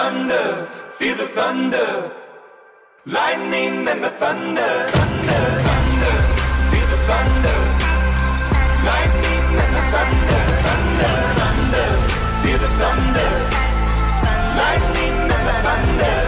thunder, feel the thunder. Lightning and the thunder, thunder, thunder, feel the thunder. Lightning and the thunder, thunder, thunder, feel the thunder. Lightning and the thunder.